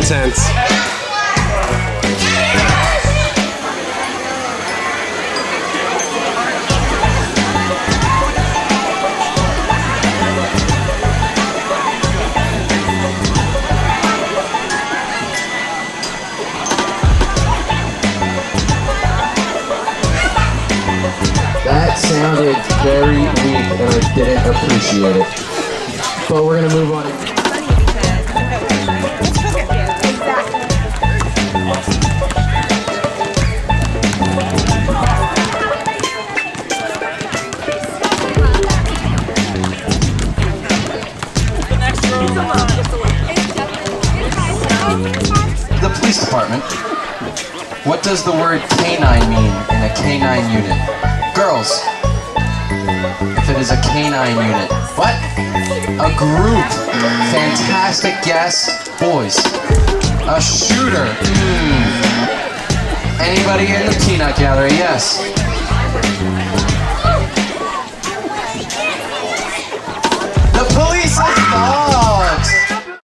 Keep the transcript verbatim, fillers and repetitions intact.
intense. That sounded very weak and I didn't appreciate it. But we're gonna move on. The police department. What does the word canine mean in a canine unit? Girls. If it is a canine unit. What? A group. Fantastic guess. Boys. A shooter. Mm. Anybody in the peanut gallery? Yes.